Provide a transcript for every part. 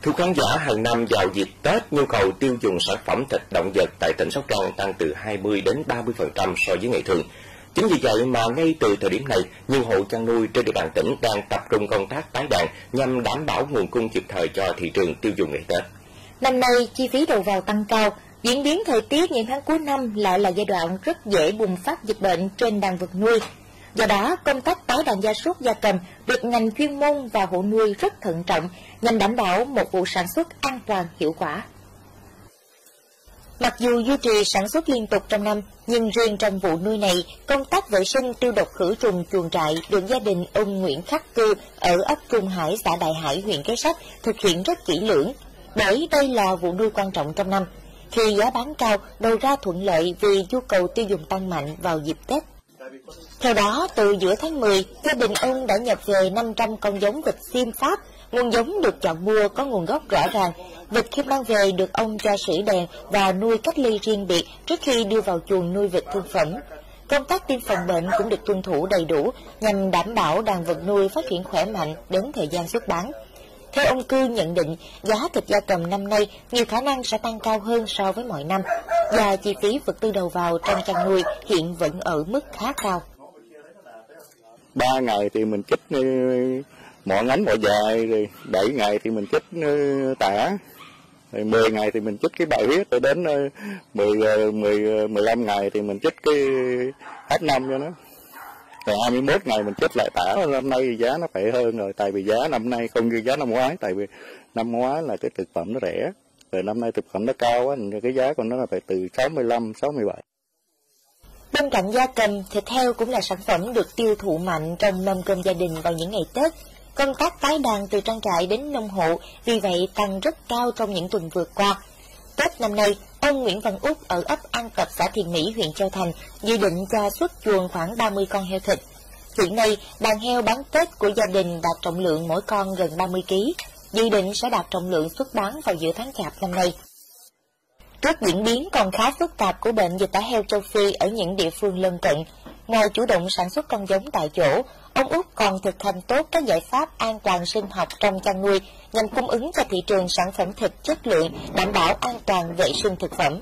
Thưa khán giả, hàng năm vào dịp Tết, nhu cầu tiêu dùng sản phẩm thịt động vật tại tỉnh Sóc Trăng tăng từ 20 đến 30% so với ngày thường. Chính vì vậy mà ngay từ thời điểm này, nhiều hộ chăn nuôi trên địa bàn tỉnh đang tập trung công tác tái đàn nhằm đảm bảo nguồn cung kịp thời cho thị trường tiêu dùng ngày Tết. Năm nay, chi phí đầu vào tăng cao, diễn biến thời tiết những tháng cuối năm lại là giai đoạn rất dễ bùng phát dịch bệnh trên đàn vật nuôi. Do đó, công tác tái đàn gia súc gia cầm được ngành chuyên môn và hộ nuôi rất thận trọng nhằm đảm bảo một vụ sản xuất an toàn, hiệu quả. Mặc dù duy trì sản xuất liên tục trong năm, nhưng riêng trong vụ nuôi này, công tác vệ sinh tiêu độc khử trùng chuồng trại được gia đình ông Nguyễn Khắc Cư ở ấp Trung Hải, xã Đại Hải, huyện Kế Sách thực hiện rất kỹ lưỡng, bởi đây là vụ nuôi quan trọng trong năm. Khi giá bán cao, đầu ra thuận lợi vì nhu cầu tiêu dùng tăng mạnh vào dịp Tết. Theo đó, từ giữa tháng 10, gia đình ông đã nhập về 500 con giống vịt xiêm Pháp. Nguồn giống được chọn mua có nguồn gốc rõ ràng. Vịt khi mang về được ông cho sưởi đèn và nuôi cách ly riêng biệt trước khi đưa vào chuồng nuôi vịt thương phẩm. Công tác tiêm phòng bệnh cũng được tuân thủ đầy đủ nhằm đảm bảo đàn vật nuôi phát triển khỏe mạnh đến thời gian xuất bán. Theo ông Cư nhận định, giá thịt gia cầm năm nay nhiều khả năng sẽ tăng cao hơn so với mọi năm, và chi phí vật tư đầu vào trong chăn nuôi hiện vẫn ở mức khá cao. 3 ngày thì mình chích mọ ngánh mọ dài, rồi 7 ngày thì mình chích tả, rồi 10 ngày thì mình chích cái bài huyết, rồi đến 15 ngày thì mình chích cái H5 cho nó. Rồi 21 ngày mình chích lại tả. Năm nay thì giá nó phải hơn rồi, tại vì giá năm nay không như giá năm ngoái, tại vì năm ngoái là cái thực phẩm nó rẻ, rồi năm nay thực phẩm nó cao á, cái giá của nó là phải từ 65, 67. Bên cạnh gia cầm, thịt heo cũng là sản phẩm được tiêu thụ mạnh trong mâm cơm gia đình vào những ngày Tết. Công tác tái đàn từ trang trại đến nông hộ vì vậy tăng rất cao trong những tuần vừa qua. Tết năm nay, ông Nguyễn Văn Út ở ấp An Tập, xã Thiện Mỹ, huyện Châu Thành dự định cho xuất chuồng khoảng 30 con heo thịt. Hiện nay, đàn heo bán Tết của gia đình đạt trọng lượng mỗi con gần 30 kg, dự định sẽ đạt trọng lượng xuất bán vào giữa tháng Chạp năm nay. Trước diễn biến còn khá phức tạp của bệnh dịch tả heo châu Phi ở những địa phương lân cận, ngoài chủ động sản xuất con giống tại chỗ, ông Út còn thực hành tốt các giải pháp an toàn sinh học trong chăn nuôi nhằm cung ứng cho thị trường sản phẩm thịt chất lượng, đảm bảo an toàn vệ sinh thực phẩm.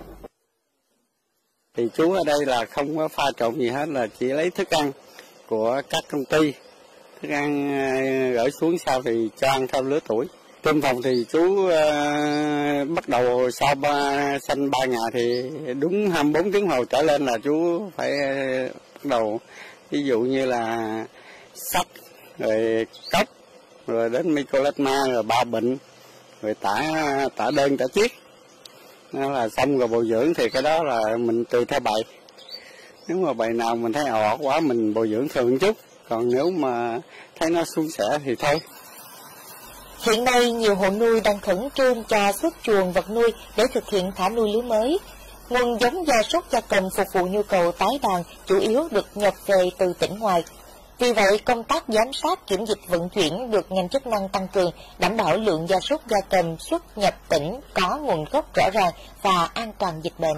Thì chú ở đây là không có pha trộn gì hết, là chỉ lấy thức ăn của các công ty, thức ăn gửi xuống sau thì cho ăn theo lứa tuổi. Tiêm phòng thì chú bắt đầu sau sanh 3 ngày thì đúng 24 tiếng hồ trở lên là chú phải bắt đầu, ví dụ như là sắt, rồi cốc, rồi đến mycoplasma, rồi 3 bệnh, rồi tả đơn, tả chiết. Nó là xong rồi bồi dưỡng thì cái đó là mình tùy theo bầy. Nếu mà bầy nào mình thấy ỏ quá mình bồi dưỡng thường chút, còn nếu mà thấy nó suôn sẻ thì thôi. Hiện nay, nhiều hộ nuôi đang khẩn trương cho xuất chuồng vật nuôi để thực hiện thả nuôi lứa mới. Nguồn giống gia súc gia cầm phục vụ nhu cầu tái đàn chủ yếu được nhập về từ tỉnh ngoài. Vì vậy, công tác giám sát kiểm dịch vận chuyển được ngành chức năng tăng cường, đảm bảo lượng gia súc gia cầm xuất nhập tỉnh có nguồn gốc rõ ràng và an toàn dịch bệnh.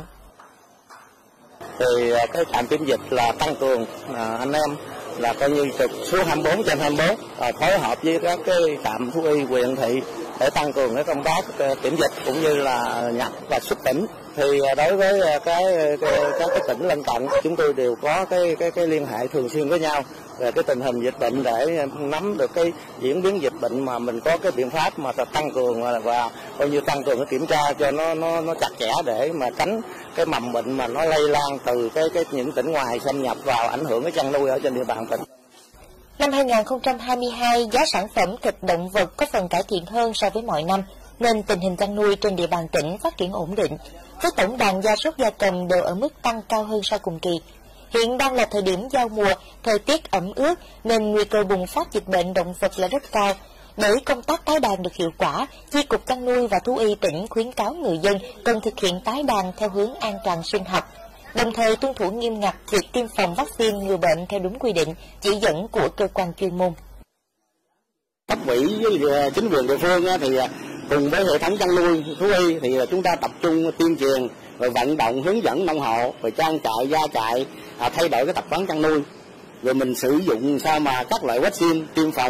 Thì cái trạm kiểm dịch là tăng cường anh em là coi như trực số 24/24, phối hợp với các cái trạm thú y huyện thị để tăng cường cái công tác kiểm dịch cũng như là nhập và xuất tỉnh. Thì đối với các cái tỉnh lân cận, chúng tôi đều có cái liên hệ thường xuyên với nhau về cái tình hình dịch bệnh để nắm được cái diễn biến dịch bệnh, mà mình có cái biện pháp mà tăng cường và coi như tăng cường cái kiểm tra cho nó chặt chẽ để mà tránh cái mầm bệnh mà nó lây lan từ những tỉnh ngoài xâm nhập vào, ảnh hưởng cái chăn nuôi ở trên địa bàn tỉnh. Năm 2022, giá sản phẩm thịt động vật có phần cải thiện hơn so với mọi năm, nên tình hình chăn nuôi trên địa bàn tỉnh phát triển ổn định. Các tổng đàn gia súc gia cầm đều ở mức tăng cao hơn so cùng kỳ. Hiện đang là thời điểm giao mùa, thời tiết ẩm ướt nên nguy cơ bùng phát dịch bệnh động vật là rất cao. Để công tác tái đàn được hiệu quả, Chi cục chăn nuôi và thú y tỉnh khuyến cáo người dân cần thực hiện tái đàn theo hướng an toàn sinh học, đồng thời tuân thủ nghiêm ngặt việc tiêm phòng vaccine ngừa bệnh theo đúng quy định, chỉ dẫn của cơ quan chuyên môn. Cấp ủy với chính quyền địa phương thì cùng với hệ thống chăn nuôi thú y thì chúng ta tập trung tuyên truyền, rồi vận động hướng dẫn nông hộ, rồi trang trại, gia trại thay đổi cái tập quán chăn nuôi, rồi mình sử dụng sao mà các loại vaccine tiêm phòng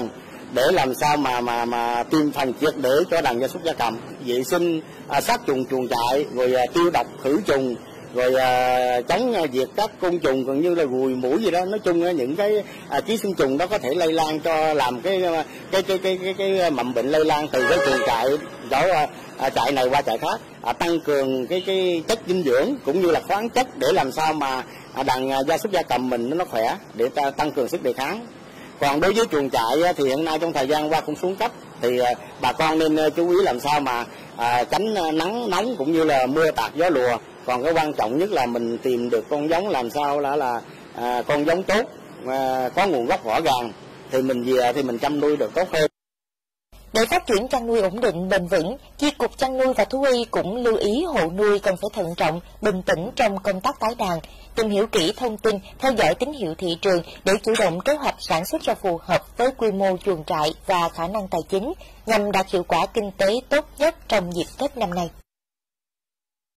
để làm sao mà tiêm phòng triệt để cho đàn gia súc gia cầm, vệ sinh sát trùng chuồng trại, rồi tiêu độc khử trùng, rồi chống diệt các côn trùng còn như là ruồi muỗi gì đó. Nói chung những cái ký sinh trùng đó có thể lây lan cho làm cái mầm bệnh lây lan từ cái chuồng trại chỗ trại này qua trại khác. Tăng cường cái chất dinh dưỡng cũng như là khoáng chất để làm sao mà đàn gia súc gia cầm mình nó khỏe, để tăng cường sức đề kháng. Còn đối với chuồng trại thì hiện nay trong thời gian qua cũng xuống cấp, thì bà con nên chú ý làm sao mà tránh nắng nóng cũng như là mưa tạt gió lùa. Còn cái quan trọng nhất là mình tìm được con giống làm sao là con giống tốt, có nguồn gốc rõ ràng, thì mình về thì mình chăm nuôi được tốt hơn. Để phát triển chăn nuôi ổn định, bền vững, Chi cục Chăn nuôi và Thú y cũng lưu ý hộ nuôi cần phải thận trọng, bình tĩnh trong công tác tái đàn, tìm hiểu kỹ thông tin, theo dõi tín hiệu thị trường để chủ động kế hoạch sản xuất cho phù hợp với quy mô chuồng trại và khả năng tài chính nhằm đạt hiệu quả kinh tế tốt nhất trong dịp Tết năm nay.